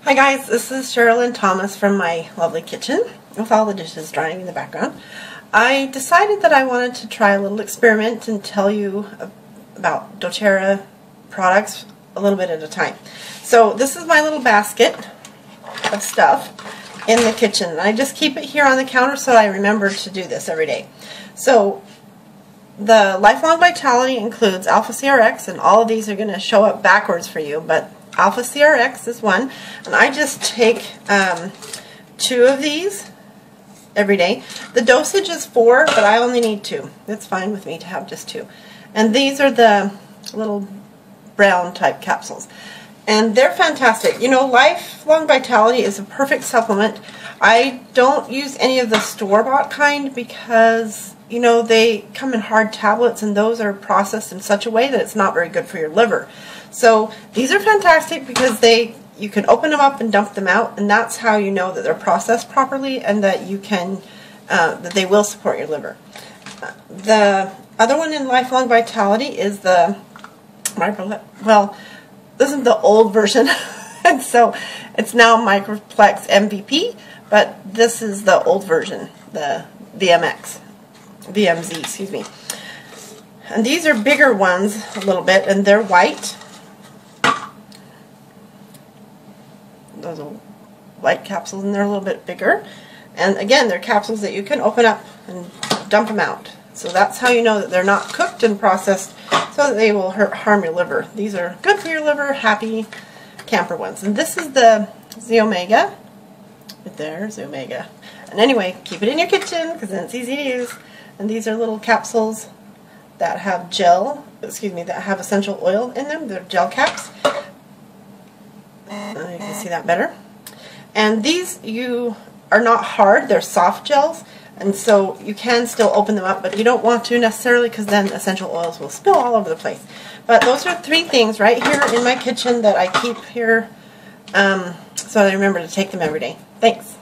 Hi guys, this is Sherilyn Thomas from my lovely kitchen with all the dishes drying in the background. I decided that I wanted to try a little experiment and tell you about doTERRA products a little bit at a time. So this is my little basket of stuff in the kitchen. I just keep it here on the counter so I remember to do this every day. So the Lifelong Vitality includes Alpha CRX, and all of these are going to show up backwards for you, but Alpha CRX is one, and I just take 2 of these every day. The dosage is 4, but I only need 2. It's fine with me to have just 2. And these are the little brown type capsules. And they're fantastic. You know, Lifelong Vitality is a perfect supplement. I don't use any of the store-bought kind because, you know, they come in hard tablets and those are processed in such a way that it's not very good for your liver. So these are fantastic because you can open them up and dump them out, and that's how you know that they're processed properly and that you can that they will support your liver. The other one in Lifelong Vitality is the well, this is the old version, and so it's now Microplex MVP, but this is the old version, the VMZ, excuse me. And these are bigger ones a little bit, and they're white. Those are white capsules, and they're a little bit bigger. And again, they're capsules that you can open up and dump them out. So that's how you know that they're not cooked and processed so that they will harm your liver. These are good for your liver, happy camper ones. And this is the Z-Omega. Right there, Z-Omega. And anyway, keep it in your kitchen because then it's easy to use. And these are little capsules that have that have essential oil in them. They're gel caps. You can see that better. And these are not hard, they're soft gels, and so you can still open them up, but you don't want to necessarily because then essential oils will spill all over the place. But those are 3 things right here in my kitchen that I keep here so I remember to take them every day. Thanks.